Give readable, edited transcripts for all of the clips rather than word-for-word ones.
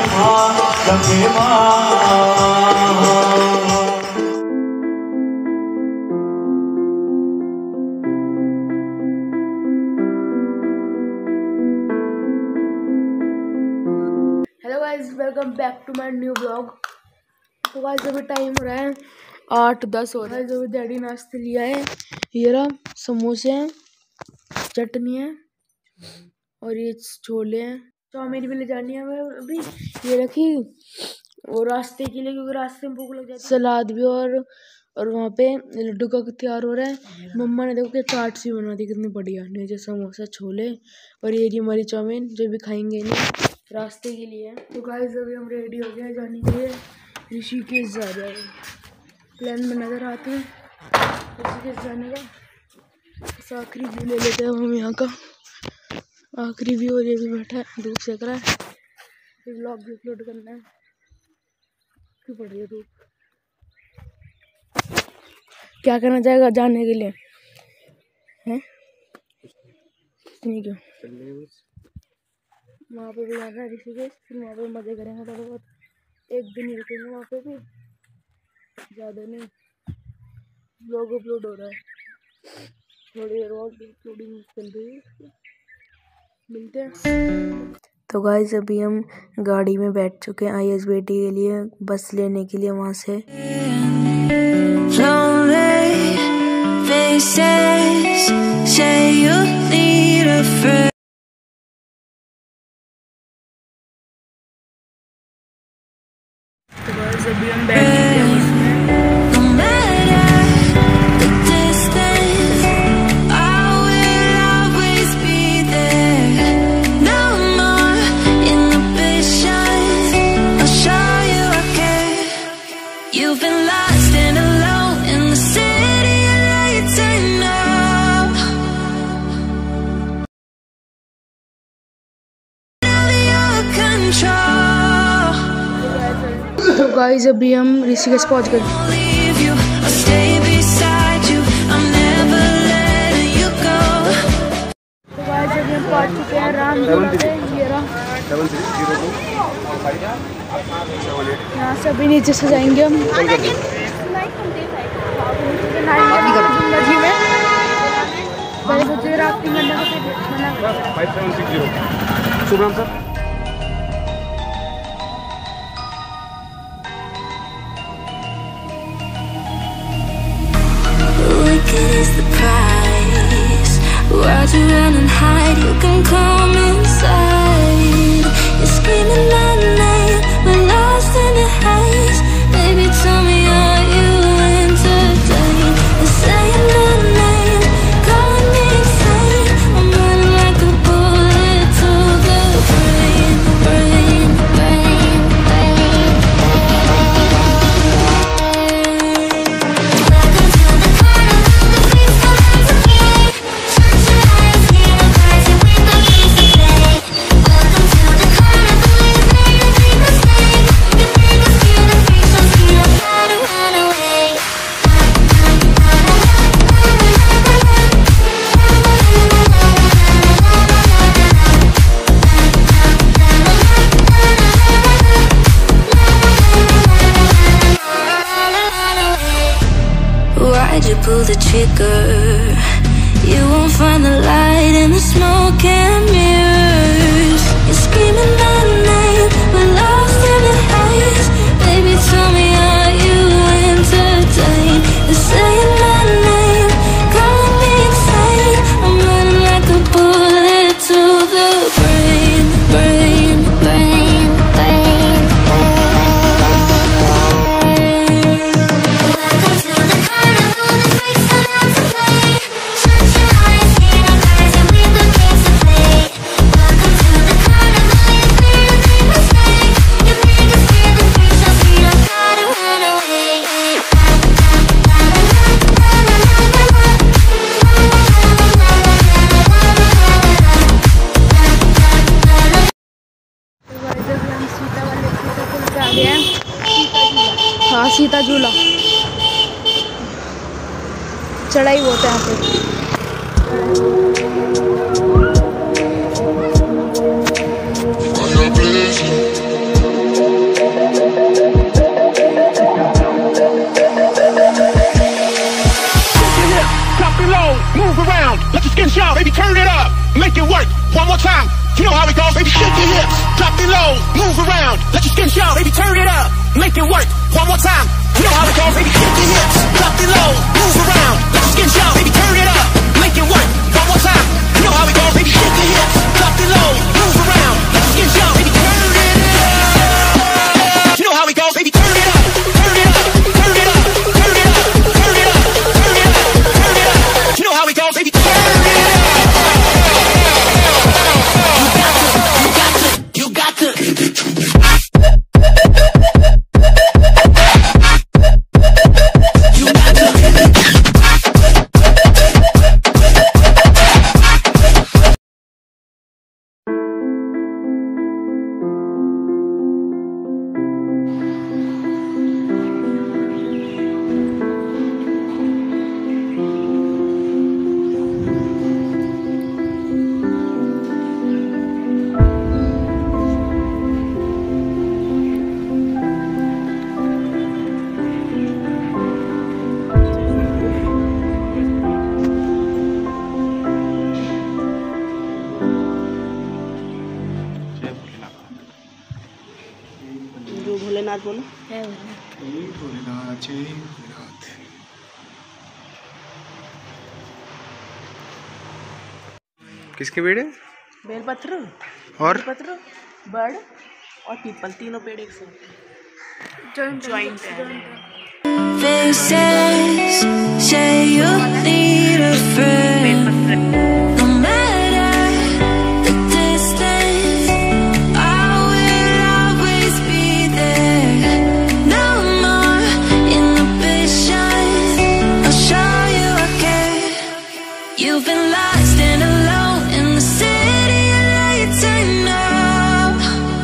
Hello guys, welcome back to my new blog. तो guys अभी time हो रहा है 8:10 हो रहा है। अभी डैडी नाश्ते लिया है। ये रहा समोसे हैं, चटनी है और ये छोले हैं। चाउमीन भी ले जानी है हमें अभी, ये रखी और रास्ते के लिए, क्योंकि रास्ते में भूख लग जाती है। सलाद भी और वहाँ पे लड्डू का तैयार हो रहा है। मम्मा ने देखो क्या चाट सी बना दी, कितनी बढ़िया। नीचे समोसा, छोले और ये हमारी चाउमीन जो भी खाएंगे नहीं रास्ते के लिए। तो गाइस अभी हम रेडी हो गए जाने के लिए। ऋषिकेश जा रहे हैं, प्लान में नजर आते हैं ऋषिकेश जाने का। बस आखिरी व्यू ले लेते हैं हम यहाँ का, आखिरी व्यू। और ये भी बैठा है, धूप सेक रहा है। फिर व्लॉग भी अपलोड करना है, क्यों पड़ रही है धूप। क्या करना चाहेगा जाने के लिए हैं? नहीं क्यों वहाँ पे भी जाना है ऋषिकेश, फिर वहाँ पे मजे करेंगे थोड़ा बहुत। एक दिन ही रुकेंगे वहाँ पे भी, ज़्यादा नहीं। व्लॉग अपलोड हो रहा है, थोड़ी देर और अपलोडिंग चल रही है। मिलते हैं। तो गाइस अभी हम गाड़ी में बैठ चुके हैं ISBT के लिए, बस लेने के लिए वहाँ से। अभी हम बैठ चुके हैं उसमें। तो गाइस अभी हम ऋषिकेश पहुंच गए। तो गाइस अभी हम पहुंच चुके हैं रामपुरा पे। ये रहा, यहाँ से अभी नीचे से जाएंगे हम नदी में। पहले सोचे राफ्टिंग करने को, 5760 शुभ नाम sir. Is the price. Why'd you run and hide? You can come inside. You're screaming at night, we're lost in the haze. Baby, tell me, are you entertained? You're saying my name, calling me insane. I'm running like a bullet to the brain, brain, brain, brain. Why'd you pull the trigger? You won't find the light in the smoke and mirrors. You're screaming my name, we're lost in the haze. Baby, tell me, are you entertained? You're saying my name, calling me insane. I'm running like a bullet to the brain, brain, brain, brain, brain. हाँ, सीता झूला। चढ़ाई बहुत है यहाँ पे। On your blessing. skin shine, baby, turn it up, make it work. One more time, you know how it goes, baby. Shake your hips, drop it low, move around, let your skin shine, baby, turn it up, make it work. One more time, you know how it goes, baby. Shake your hips, drop it low, move around, let your skin shine, baby, turn it up, make it work. One more time, you know how it goes, baby. Shake your hips, drop it low, move around, let your skin shine, baby, turn it up. You know how it goes, baby. Turn it up, turn it up, turn it up, turn it up, turn it up, turn it up, turn it up. You know how it goes, baby. Turn it up. You got to. जो भोलेनाथ बोलो। है भोलेनाथ जय भोलेनाथ। किसके पेड़ है? बेलपत्र और बेलपत्र, बड़ और पीपल, तीनों पेड़ एक साथ जॉइंट है। Faces say you need a friend. No matter the distance, I will always be there. No more inhibitions. I'll show you I care. You've been lost and alone in the city of lights. I know.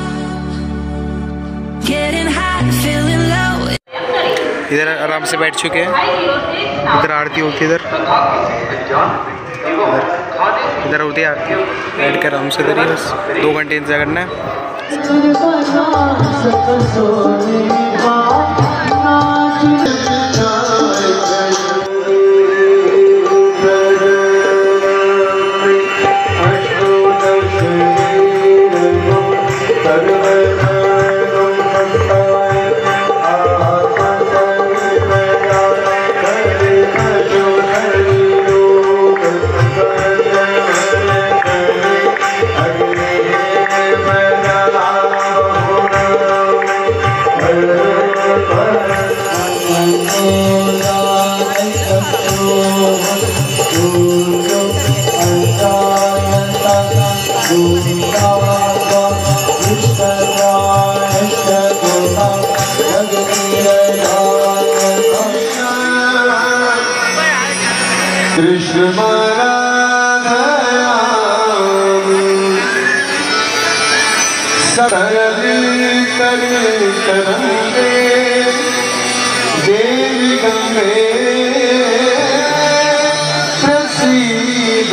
Getting hot, feeling low. इधर आराम से बैठ चुके हैं। इधर आरती होती है, इधर होती है आरती। बैठ कर आराम से इधर ही बस 2 घंटे इंतजार करना है। कृष्ण करेंगे देवी गंगे प्रसीद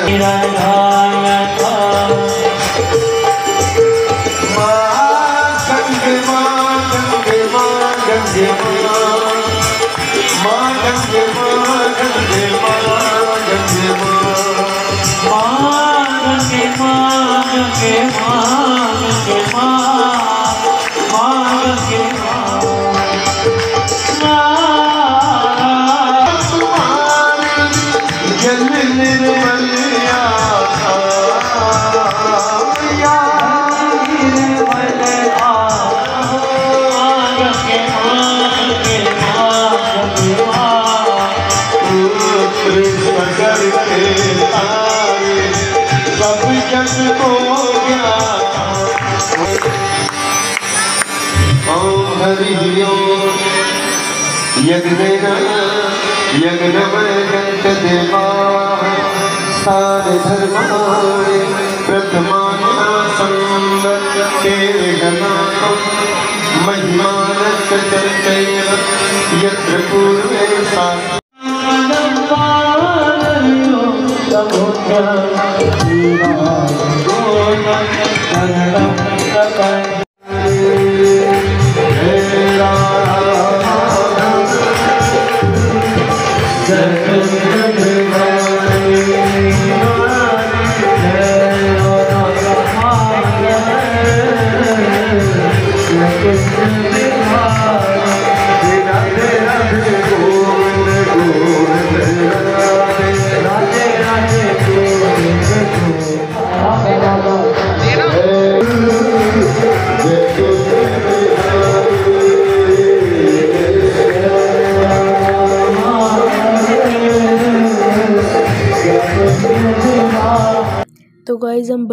यज्ञ देवा सारे धर्माणि प्रथमान्या संवत्ते गणाकं महिमानस्य चर्चैव यत्र पूर्वे सा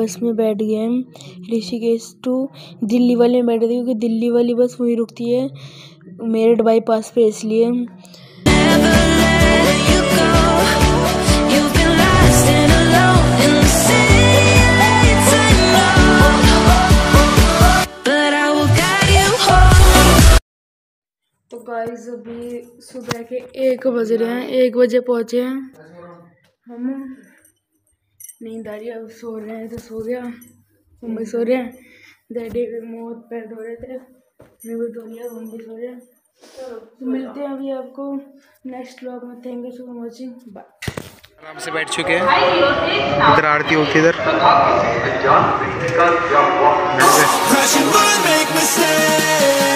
बस में बैठ गए हम ऋषिकेश टू दिल्ली वाले में बैठे थे क्योंकि दिल्ली वाली बस वहीं रुकती है मेरठ बाईपास पे, इसलिए। तो गाइस अभी सुबह के 1 बज रहे हैं, 1 बजे पहुंचे हैं हम। नींद आ रही है, अब सो रहे हैं तो सो गया, मम्मी सो रहे हैं, डैडी के मुँह पैर धो रहे थे, मैं भी धो लिया, हम भी सो रहे हैं। तो मिलते हैं अभी आपको नेक्स्ट व्लॉग में। Thank you for watching, bye. आराम से बैठ चुके हैं, इधर आरती होती है इधर।